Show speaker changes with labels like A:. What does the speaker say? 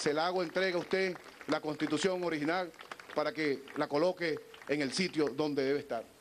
A: se la hago entrega a usted la Constitución original para que la coloque en el sitio donde debe estar.